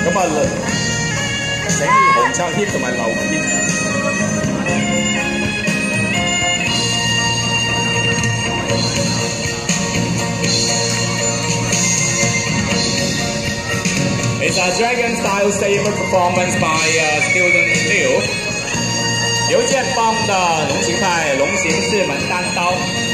咁啊，整紅橙 hit 同埋流 hit。It's a Dragon Style Saber performance by student Liu. 刘建邦的龙形派龙形四门单刀。